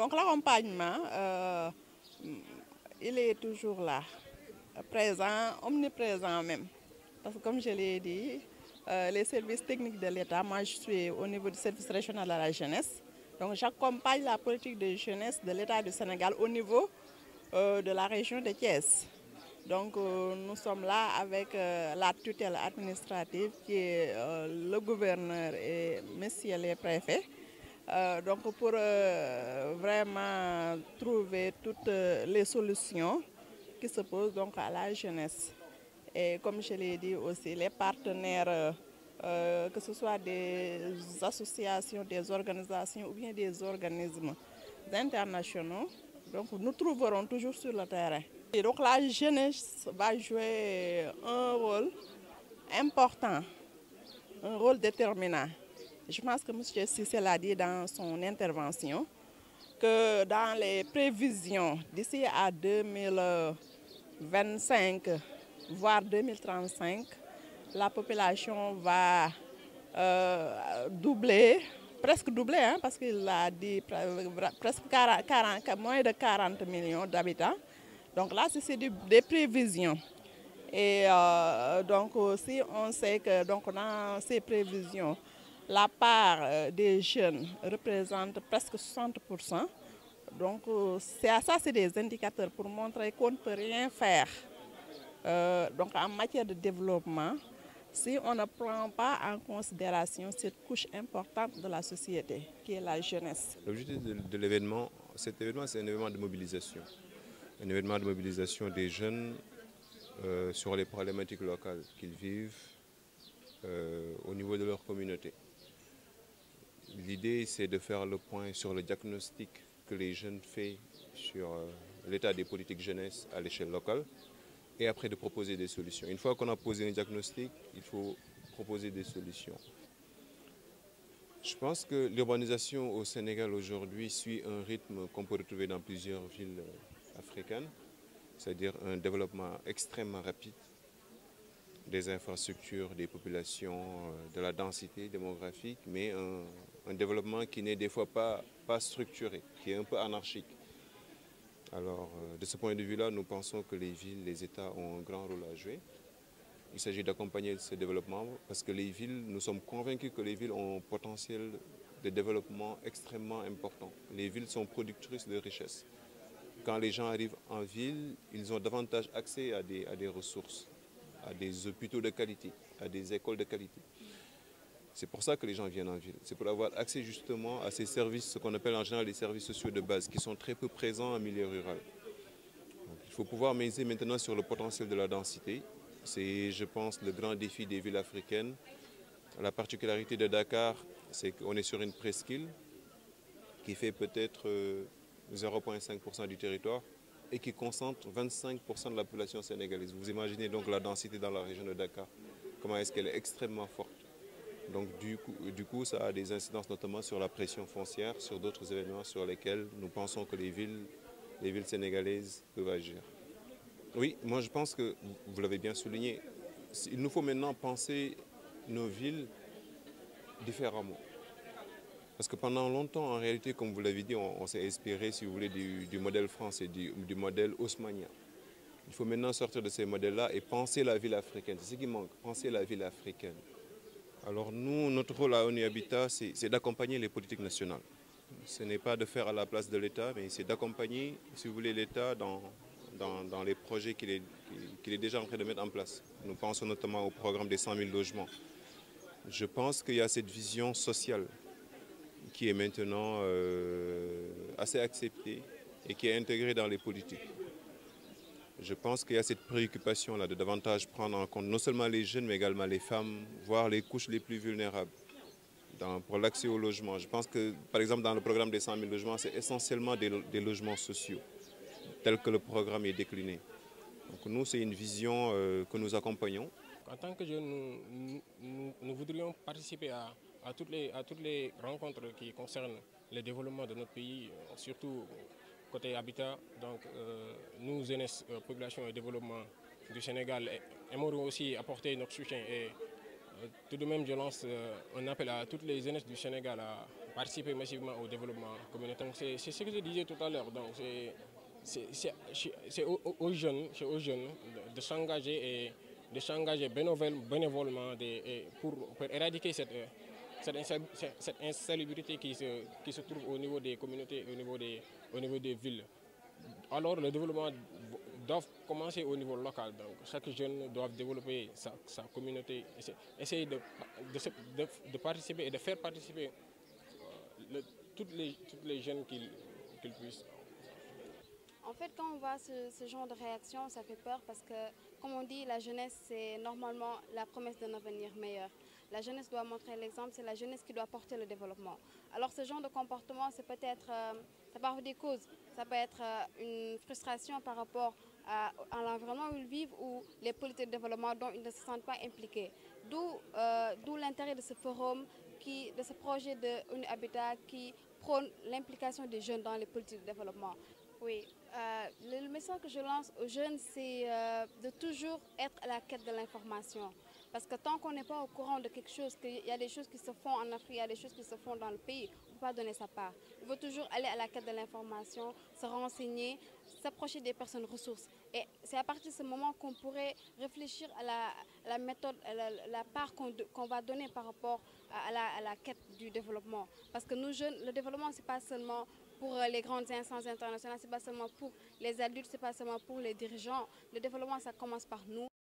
Donc l'accompagnement, il est toujours là, présent, omniprésent même. Parce que comme je l'ai dit, les services techniques de l'État, moi je suis au niveau du service régional de la jeunesse. Donc j'accompagne la politique de jeunesse de l'État du Sénégal au niveau de la région de Thiès. Donc nous sommes là avec la tutelle administrative qui est le gouverneur et messieurs les préfets. Donc pour vraiment trouver toutes les solutions qui se posent donc à la jeunesse. Et comme je l'ai dit aussi, les partenaires, que ce soit des associations, des organisations ou bien des organismes internationaux, donc nous trouverons toujours sur le terrain. Et donc la jeunesse va jouer un rôle important, un rôle déterminant. Je pense que M. Cissé l'a dit dans son intervention, que dans les prévisions d'ici à 2025, voire 2035, la population va doubler, presque doubler, hein, parce qu'il a dit presque moins de 40 millions d'habitants. Donc là, c'est des prévisions. Et donc aussi, on sait que donc, dans ces prévisions, la part des jeunes représente presque 60%. Donc ça, c'est des indicateurs pour montrer qu'on ne peut rien faire donc en matière de développement si on ne prend pas en considération cette couche importante de la société, qui est la jeunesse. L'objectif de l'événement, cet événement, c'est un événement de mobilisation. Un événement de mobilisation des jeunes sur les problématiques locales qu'ils vivent au niveau de leur communauté. L'idée, c'est de faire le point sur le diagnostic que les jeunes font sur l'état des politiques jeunesse à l'échelle locale et après de proposer des solutions. Une fois qu'on a posé un diagnostic, il faut proposer des solutions. Je pense que l'urbanisation au Sénégal aujourd'hui suit un rythme qu'on peut retrouver dans plusieurs villes africaines, c'est-à-dire un développement extrêmement rapide des infrastructures, des populations, de la densité démographique, mais un développement qui n'est des fois pas structuré, qui est un peu anarchique. Alors, de ce point de vue-là, nous pensons que les villes, les États ont un grand rôle à jouer. Il s'agit d'accompagner ce développement parce que les villes, nous sommes convaincus que les villes ont un potentiel de développement extrêmement important. Les villes sont productrices de richesses. Quand les gens arrivent en ville, ils ont davantage accès à des ressources, à des hôpitaux de qualité, à des écoles de qualité. C'est pour ça que les gens viennent en ville. C'est pour avoir accès justement à ces services, ce qu'on appelle en général les services sociaux de base, qui sont très peu présents en milieu rural. Donc, il faut pouvoir miser maintenant sur le potentiel de la densité. C'est, je pense, le grand défi des villes africaines. La particularité de Dakar, c'est qu'on est sur une presqu'île qui fait peut-être 0,5% du territoire et qui concentre 25% de la population sénégalaise. Vous imaginez donc la densité dans la région de Dakar, comment est-ce qu'elle est extrêmement forte. Donc du coup, ça a des incidences notamment sur la pression foncière, sur d'autres événements sur lesquels nous pensons que les villes sénégalaises peuvent agir. Oui, moi je pense que, vous l'avez bien souligné, il nous faut maintenant penser nos villes différemment. Parce que pendant longtemps, en réalité, comme vous l'avez dit, on s'est inspiré, si vous voulez, du modèle français, du modèle haussmannien. Il faut maintenant sortir de ces modèles-là et penser la ville africaine. C'est ce qui manque, penser la ville africaine. Alors nous, notre rôle à ONU Habitat, c'est d'accompagner les politiques nationales. Ce n'est pas de faire à la place de l'État, mais c'est d'accompagner, si vous voulez, l'État dans les projets qu'il est déjà en train de mettre en place. Nous pensons notamment au programme des 100 000 logements. Je pense qu'il y a cette vision sociale qui est maintenant assez acceptée et qui est intégrée dans les politiques. Je pense qu'il y a cette préoccupation-là de davantage prendre en compte non seulement les jeunes, mais également les femmes, voire les couches les plus vulnérables pour l'accès au logement. Je pense que, par exemple, dans le programme des 100 000 logements, c'est essentiellement des logements sociaux, tel que le programme est décliné. Donc nous, c'est une vision que nous accompagnons. En tant que jeunes, nous voudrions participer à toutes les rencontres qui concernent le développement de notre pays, surtout côté habitat. Donc nous, jeunesse, population et développement du Sénégal, aimerions aussi apporter notre soutien et tout de même, je lance un appel à toutes les jeunesses du Sénégal à participer massivement au développement communautaire. C'est ce que je disais tout à l'heure. Donc, c'est aux jeunes de s'engager et de s'engager bénévolement pour éradiquer cette insalubrité qui se trouve au niveau des communautés, au niveau des villes. Alors le développement doit commencer au niveau local. Donc chaque jeune doit développer sa communauté, essayer de participer et de faire participer toutes les jeunes qu'ils puissent. En fait, quand on voit ce genre de réaction, ça fait peur parce que, comme on dit, la jeunesse, c'est normalement la promesse d'un avenir meilleur. La jeunesse doit montrer l'exemple, c'est la jeunesse qui doit porter le développement. Alors ce genre de comportement, c'est peut-être, ça peut avoir des causes. Ça peut être une frustration par rapport à l'environnement où ils vivent ou les politiques de développement dont ils ne se sentent pas impliqués. D'où l'intérêt de ce forum, de ce projet de Habitat qui prône l'implication des jeunes dans les politiques de développement. Oui, le message que je lance aux jeunes, c'est de toujours être à la quête de l'information. Parce que tant qu'on n'est pas au courant de quelque chose, qu'il y a des choses qui se font en Afrique, il y a des choses qui se font dans le pays, on ne peut pas donner sa part. Il faut toujours aller à la quête de l'information, se renseigner, s'approcher des personnes ressources. Et c'est à partir de ce moment qu'on pourrait réfléchir à la méthode, à la part qu'on va donner par rapport à la quête du développement. Parce que nous jeunes, le développement, ce n'est pas seulement pour les grandes instances internationales, ce n'est pas seulement pour les adultes, ce n'est pas seulement pour les dirigeants. Le développement, ça commence par nous.